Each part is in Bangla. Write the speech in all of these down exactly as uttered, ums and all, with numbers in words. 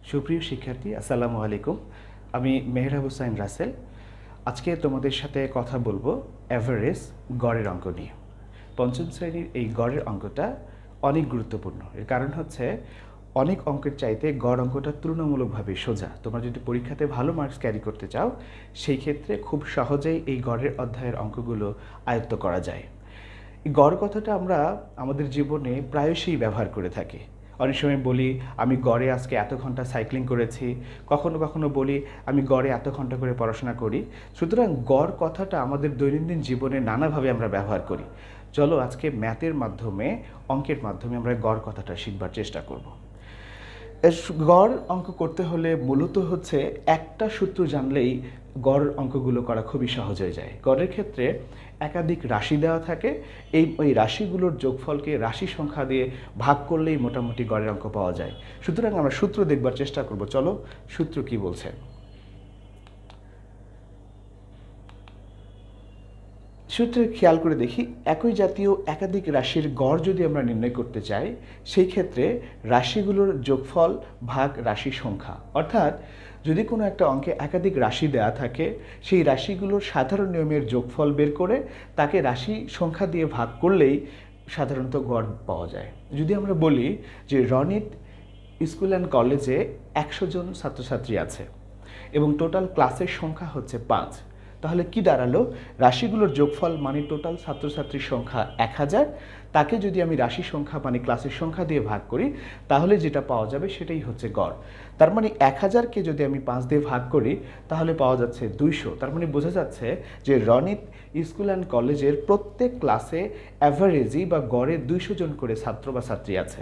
সুপ্রিয় শিক্ষার্থী, আসসালামু আলাইকুম। আমি মেহরাব হোসাইন রাসেল। আজকে তোমাদের সাথে কথা বলবো এভারেজ গড়ের অঙ্ক নিয়ে। পঞ্চম শ্রেণীর এই গড়ের অঙ্কটা অনেক গুরুত্বপূর্ণ। এর কারণ হচ্ছে অনেক অঙ্কের চাইতে গড় অঙ্কটা তুলনামূলকভাবে সোজা। তোমরা যদি পরীক্ষাতে ভালো মার্কস ক্যারি করতে চাও, সেই ক্ষেত্রে খুব সহজেই এই গড়ের অধ্যায়ের অঙ্কগুলো আয়ত্ত করা যায়। এই গড় কথাটা আমরা আমাদের জীবনে প্রায়শই ব্যবহার করে থাকি। অনেক সময় বলি আমি গড়ে আজকে এত ঘন্টা সাইক্লিং করেছি, কখনো কখনো বলি আমি গড়ে এত ঘন্টা করে পড়াশোনা করি। সুতরাং গড় কথাটা আমাদের দৈনন্দিন জীবনে নানাভাবে আমরা ব্যবহার করি। চলো আজকে ম্যাথের মাধ্যমে, অঙ্কের মাধ্যমে আমরা গড় কথাটা শিখবার চেষ্টা করব। গড় অঙ্ক করতে হলে মূলত হচ্ছে একটা সূত্র জানলেই গড় অঙ্কগুলো করা খুবই সহজ হয়ে যায়। গড়ের ক্ষেত্রে একাধিক রাশি দেওয়া থাকে, এই ওই রাশিগুলোর যোগফলকে রাশি সংখ্যা দিয়ে ভাগ করলেই মোটামুটি গড়ের অঙ্ক পাওয়া যায়। সুতরাং আমরা সূত্র দেখবার চেষ্টা করব। চলো সূত্র কি বলছে। সূত্রে খেয়াল করে দেখি, একই জাতীয় একাধিক রাশির গড় যদি আমরা নির্ণয় করতে চাই, সেই ক্ষেত্রে রাশিগুলোর যোগফল ভাগ রাশি সংখ্যা, অর্থাৎ যদি কোনো একটা অঙ্কে একাধিক রাশি দেয়া থাকে, সেই রাশিগুলোর সাধারণ নিয়মের যোগফল বের করে তাকে রাশি সংখ্যা দিয়ে ভাগ করলেই সাধারণত গড় পাওয়া যায়। যদি আমরা বলি যে রনিত স্কুল অ্যান্ড কলেজে একশো জন ছাত্রছাত্রী আছে এবং টোটাল ক্লাসের সংখ্যা হচ্ছে পাঁচ, তাহলে কি দাঁড়ালো? রাশিগুলোর যোগফল মানে টোটাল ছাত্রছাত্রীর সংখ্যা এক হাজার, তাকে যদি আমি রাশি সংখ্যা মানে ক্লাসের সংখ্যা দিয়ে ভাগ করি, তাহলে যেটা পাওয়া যাবে সেটাই হচ্ছে গড়। তার মানে এক হাজারকে যদি আমি পাঁচ দিয়ে ভাগ করি, তাহলে পাওয়া যাচ্ছে দুইশো। তার মানে বোঝা যাচ্ছে যে রনিত স্কুল অ্যান্ড কলেজের প্রত্যেক ক্লাসে অ্যাভারেজই বা গড়ে দুইশো জন করে ছাত্র বা ছাত্রী আছে।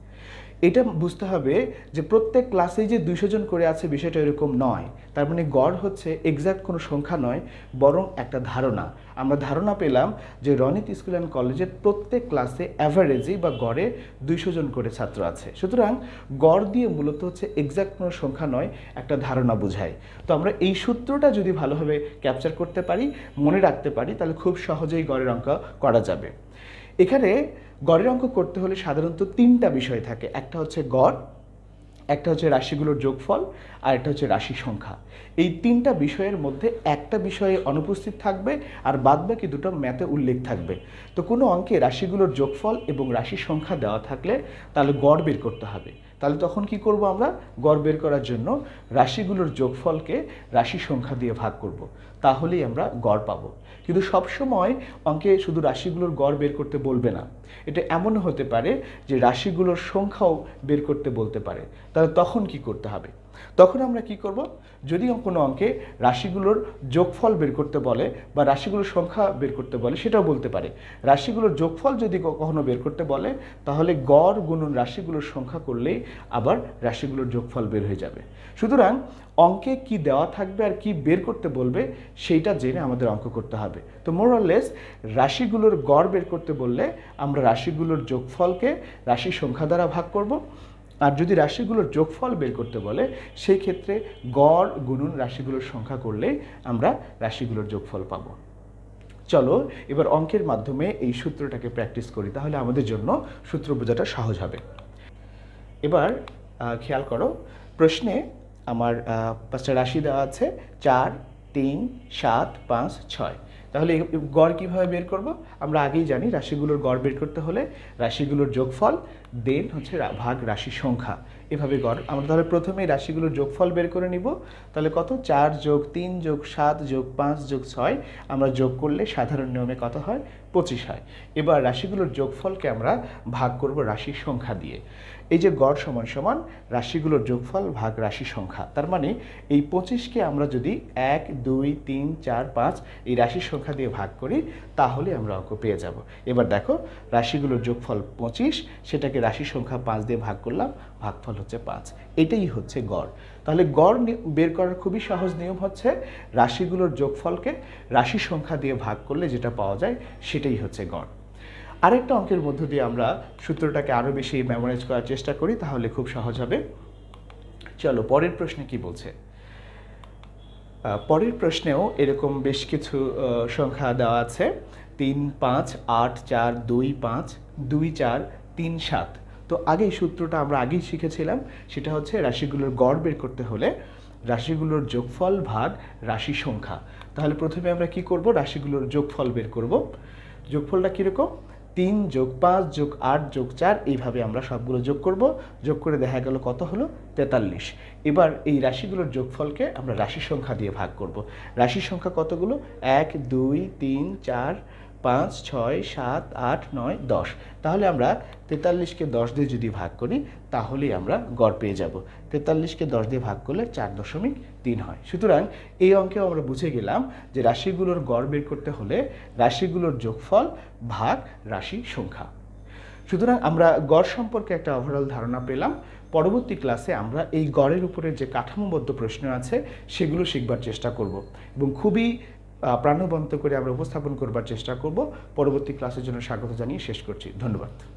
এটা বুঝতে হবে যে প্রত্যেক ক্লাসেই যে দুইশো জন করে আছে বিষয়টা এরকম নয়। তার মানে গড় হচ্ছে এক্স্যাক্ট কোনো সংখ্যা নয়, বরং একটা ধারণা। আমরা ধারণা পেলাম যে রনিত স্কুল অ্যান্ড কলেজের প্রত্যেক ক্লাসে অ্যাভারেজই বা গড়ে দুইশো জন করে ছাত্র আছে। সুতরাং গড় দিয়ে মূলত হচ্ছে এক্স্যাক্ট কোনো সংখ্যা নয়, একটা ধারণা বোঝায়। তো আমরা এই সূত্রটা যদি ভালোভাবে ক্যাপচার করতে পারি, মনে রাখতে পারি, তাহলে খুব সহজেই গড়ের অঙ্ক করা যাবে। এখানে গড়ের অঙ্ক করতে হলে সাধারণত তিনটা বিষয় থাকে। একটা হচ্ছে গড়, একটা হচ্ছে রাশিগুলোর যোগফল, আর একটা হচ্ছে রাশি সংখ্যা। এই তিনটা বিষয়ের মধ্যে একটা বিষয়ে অনুপস্থিত থাকবে আর বাদবাকি দুটো ম্যাথে উল্লেখ থাকবে। তো কোনো অঙ্কে রাশিগুলোর যোগফল এবং রাশি সংখ্যা দেওয়া থাকলে তাহলে গড় বের করতে হবে। তাহলে তখন কি করব? আমরা গড় বের করার জন্য রাশিগুলোর যোগফলকে রাশি সংখ্যা দিয়ে ভাগ করব, তাহলেই আমরা গড় পাবো। কিন্তু সবসময় অঙ্কে শুধু রাশিগুলোর গড় বের করতে বলবে না, এটা এমনও হতে পারে যে রাশিগুলোর সংখ্যাও বের করতে বলতে পারে। তাহলে তখন কি করতে হবে? তখন আমরা কি করব? যদি কোনো অঙ্কে রাশিগুলোর যোগফল বের করতে বলে বা রাশিগুলোর সংখ্যা বের করতে বলে, সেটাও বলতে পারে। রাশিগুলোর যোগফল যদি কখনো বের করতে বলে, তাহলে গড় গুণন রাশিগুলোর সংখ্যা করলেই আবার রাশিগুলোর যোগফল বের হয়ে যাবে। সুতরাং অঙ্কে কি দেওয়া থাকবে আর কি বের করতে বলবে সেইটা জেনে আমাদের অঙ্ক করতে হবে। তো মোর অর লেস রাশিগুলোর গড় বের করতে বললে আমরা রাশিগুলোর যোগফলকে রাশি সংখ্যা দ্বারা ভাগ করব, আর যদি রাশিগুলোর যোগফল বের করতে বলে সেই ক্ষেত্রে গড় গুণন রাশিগুলোর সংখ্যা করলে আমরা রাশিগুলোর যোগফল পাবো। চলো এবার অঙ্কের মাধ্যমে এই সূত্রটাকে প্র্যাকটিস করি, তাহলে আমাদের জন্য সূত্র বোঝাটা সহজ হবে। এবার খেয়াল করো, প্রশ্নে আমার পাঁচটা রাশি দেওয়া আছে, চার, তিন, সাত, পাঁচ, ছয়। তাহলে গড় কীভাবে বের করব? আমরা আগেই জানি রাশিগুলোর গড় বের করতে হলে রাশিগুলোর যোগফল দেন হচ্ছে ভাগ রাশি সংখ্যা, এভাবে গড়। আমরা তাহলে প্রথমেই রাশিগুলোর যোগফল বের করে নিব। তাহলে কত? চার যোগ তিন যোগ সাত যোগ পাঁচ যোগ ছয়, আমরা যোগ করলে সাধারণ নিয়মে কত হয়? পঁচিশ হয়। এবার রাশিগুলোর যোগফলকে আমরা ভাগ করব রাশি সংখ্যা দিয়ে। এই যে গড় সমান সমান রাশিগুলোর যোগফল ভাগ রাশি সংখ্যা, তার মানে এই পঁচিশকে আমরা যদি এক, দুই, তিন, চার, পাঁচ এই রাশি সংখ্যা দিয়ে ভাগ করি, তাহলে আমরা অঙ্ক পেয়ে যাব। এবার দেখো, রাশিগুলোর যোগফল পঁচিশ, সেটাকে রাশি সংখ্যা পাঁচ দিয়ে ভাগ করলাম, ভাগফল হচ্ছে পাঁচ। এটাই হচ্ছে গড়। তাহলে গড় বের করার খুবই সহজ নিয়ম হচ্ছে রাশিগুলোর যোগফলকে রাশি সংখ্যা দিয়ে ভাগ করলে যেটা পাওয়া যায় সেটাই হচ্ছে গড়। আরেকটা অঙ্কের মধ্য দিয়ে আমরা সূত্রটাকে আরও বেশি মেমোরাইজ করার চেষ্টা করি, তাহলে খুব সহজ হবে। চলো পরের প্রশ্নে কি বলছে। পরের প্রশ্নেও এরকম বেশ কিছু সংখ্যা দেওয়া আছে, তিন, পাঁচ, আট, চার, দুই, পাঁচ, দুই, চার, তিন, সাত। তো তো আগে এই সূত্রটা আমরা আগেই শিখেছিলাম, সেটা হচ্ছে রাশিগুলোর গড় বের করতে হলে রাশিগুলোর যোগফল ভাগ রাশি সংখ্যা। তাহলে প্রথমে আমরা কি করব, রাশিগুলোর যোগফল বের করব। যোগফলটা কীরকম, তিন যোগ পাঁচ যোগ আট যোগ চার, এইভাবে আমরা সবগুলো যোগ করব। যোগ করে দেখা গেল কত হলো, তেতাল্লিশ। এবার এই রাশিগুলোর যোগফলকে আমরা রাশি সংখ্যা দিয়ে ভাগ করব। রাশি সংখ্যা কতগুলো, এক দুই তিন চার পাঁচ ছয় সাত আট নয় দশ। তাহলে আমরা তেতাল্লিশকে দশ দিয়ে যদি ভাগ করি তাহলেই আমরা গড় পেয়ে যাব। তেতাল্লিশকে দশ দিয়ে ভাগ করলে চার দশমিক তিন হয়। সুতরাং এই অঙ্কেও আমরা বুঝে গেলাম যে রাশিগুলোর গড় বের করতে হলে রাশিগুলোর যোগফল ভাগ রাশি সংখ্যা। সুতরাং আমরা গড় সম্পর্কে একটা ওভারঅল ধারণা পেলাম। পরবর্তী ক্লাসে আমরা এই গড়ের উপরে যে কাঠামোবদ্ধ প্রশ্ন আছে সেগুলো শিখবার চেষ্টা করব এবং খুবই প্রাণবন্ত করে আমরা উপস্থাপন করবার চেষ্টা করব। পরবর্তী ক্লাসের জন্য স্বাগত জানিয়ে শেষ করছি। ধন্যবাদ।